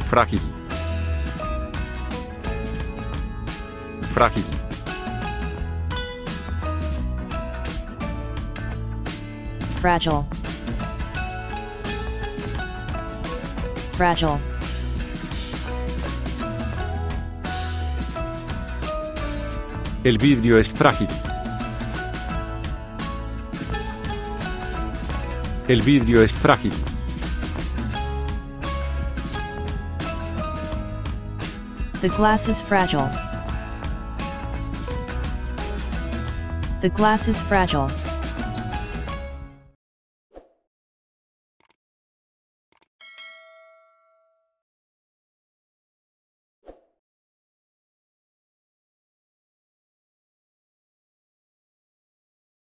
Frágil. Frágil. Fragile. Fragile. El vidrio es frágil. El vidrio es frágil. The glass is fragile. The glass is fragile.